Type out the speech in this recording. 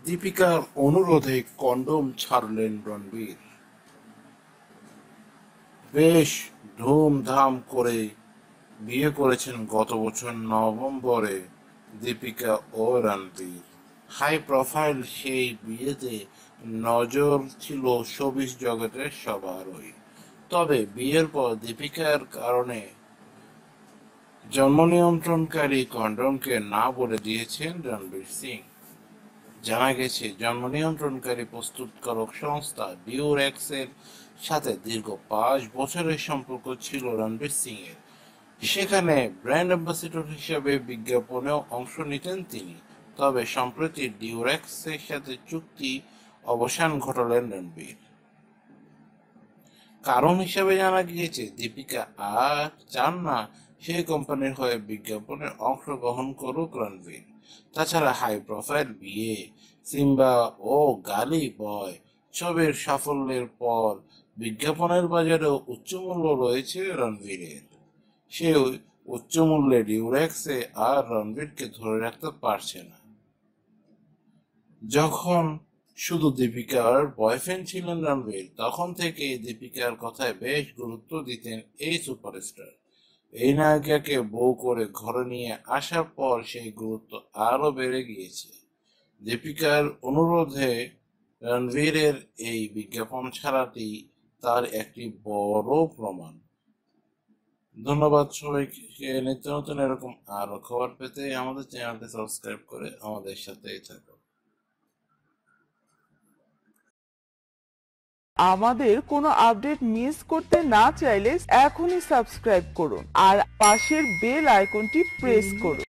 দীপিকার অনুরোধে কন্ডোম ছাড়লেন রণবীর। বেশ ধুমধাম করে বিয়ে করেছেন গত বছর নভেম্বরে দীপিকা ও রণবীর। হাই প্রোফাইল সেই বিয়েতে নজর ছিল শোবিজ জগতের সবারই। তবে বিয়ের পর দীপিকার কারণে জন্ম নিয়ন্ত্রণকারী কন্ডোমকে না বলে দিয়েছেন রণবীর সিং। জানা গেছে, জন্ম নিয়ন্ত্রণকারী প্রস্তুতকারক সংস্থা ডিউরেক্সের সাথে দীর্ঘ 5 বছরের সম্পর্ক ছিল রণবীর সিং এর। সেখানে ব্র্যান্ড অ্যাম্বাসেডর হিসেবে বিজ্ঞাপনেও অংশ নিতেন তিনি। তবে সম্প্রতি ডিউরেক্সের সাথে চুক্তি অবসান ঘটালেন রণবীর। কারণ হিসেবে জানা গিয়েছে, দীপিকা আর চান না সেই কোম্পানির হয়ে বিজ্ঞাপনে অংশগ্রহণ করুক রণবীর। তাছাড়া হাই প্রোফাইল বিয়ে, সিম্বা ও গালি বয় ছবির সাফল্যের পর বিজ্ঞাপনের বাজারেও উচ্চমূল্য রয়েছে রণবীরের। সেই উচ্চমূল্যে ডিউরেক্সে আর রণবীরকে ধরে রাখতে পারছে না। যখন শুধু দীপিকার বয়ফ্রেন্ড ছিলেন রণবীর, তখন থেকে দীপিকার কথায় বেশ গুরুত্ব দিতেন এই সুপারস্টার। এই নায়িকাকে বউ করে ঘরে নিয়ে আসার পর সেই গুরুত্ব আরো বেড়ে গিয়েছে। দীপিকার অনুরোধে রণবীরের এই বিজ্ঞাপন ছাড়াটি তার একটি বড় প্রমাণ। ধন্যবাদ সবাইকে। নিত্য নতুন এরকম আরো খবর পেতে আমাদের চ্যানেলটি সাবস্ক্রাইব করে আমাদের সাথেই থাকুন। আমাদের কোনো আপডেট মিস করতে না চাইলে এখনই সাবস্ক্রাইব করুন আর পাশের বেল আইকনটি প্রেস করুন।